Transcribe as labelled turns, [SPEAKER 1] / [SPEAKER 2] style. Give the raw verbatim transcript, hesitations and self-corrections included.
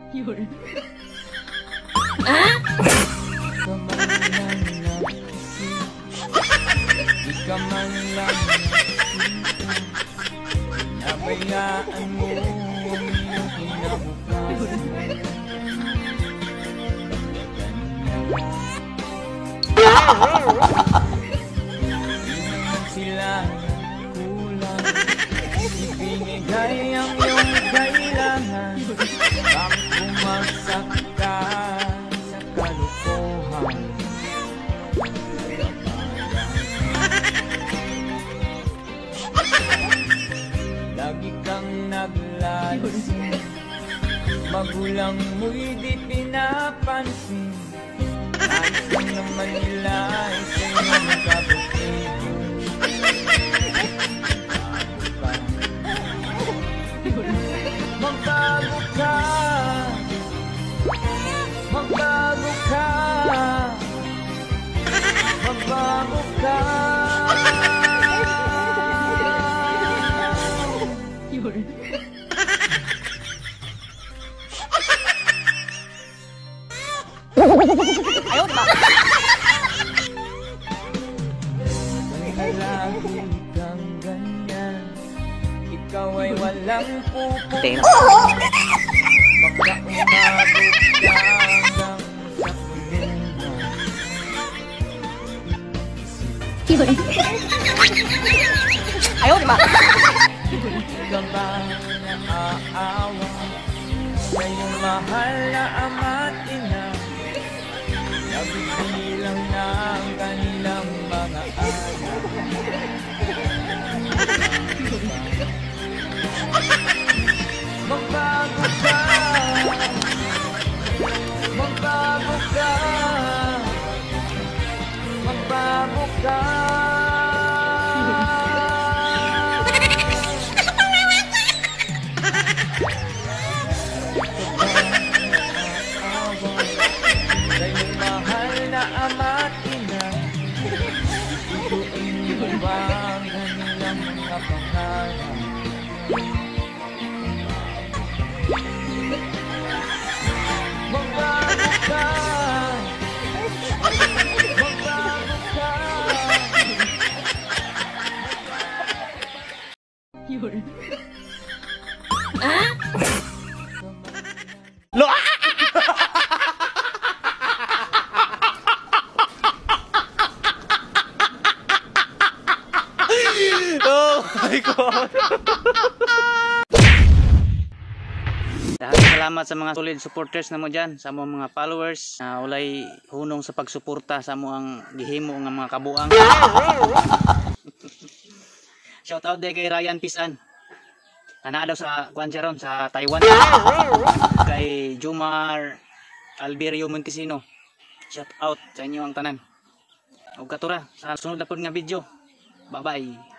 [SPEAKER 1] Yun.
[SPEAKER 2] Ah? Di ka man lang nabayaan mo ang iyong kinabukasan. Sila kulang, ibinigay ang iyong kailangan. Bakit bumagsak ka sa kalukuhan? Lagi kang naglalasing, magulang mo'y di pinapansin. Ayos lang naman nila ay sa iyong kabutihan. Magbago ka, magbago ka, magbago ka.
[SPEAKER 1] Yun.
[SPEAKER 3] Ayaw, diba?
[SPEAKER 2] Lagi kang ganyan, ikaw ay walang pupunta. Baka umabot ka hanggang sa kulungan.
[SPEAKER 1] Yun.
[SPEAKER 3] Ayaw, diba?
[SPEAKER 2] Ikaw ba naaawa sa iyong mahal na ama't ina? Nabibilang na ang kanilang mga anak. Magbago ka, magbago ka, magbago ka. Sa'yong mahal na ama't ina, ituin mo ba ang kanilang mga pangarap? Magbago ka, magbago ka.
[SPEAKER 1] Yun.
[SPEAKER 3] Ah?
[SPEAKER 4] Lo! Oh my God!
[SPEAKER 5] Dahil salamat sa mga solid supporters na mo dyan, sa mga mga followers na ulay hunong sa pagsuporta sa mo ang gihimo ng mga kabuang. Shout out day kay Ryan Pisan. Ana daw sa Kwancharon sa Taiwan. Kay Jumar Alberio Montesino. Shout out sa inyo ang tanan. Ug katura sa sunod na pod nga video. Bye bye.